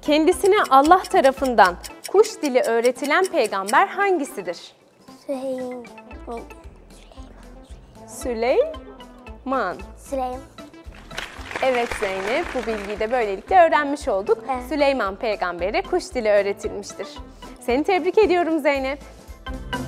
Kendisine Allah tarafından kuş dili öğretilen peygamber hangisidir? Süleyman. Evet Zeynep, bu bilgiyi de böylelikle öğrenmiş olduk. Evet. Süleyman peygambere kuş dili öğretilmiştir. Seni tebrik ediyorum Zeynep.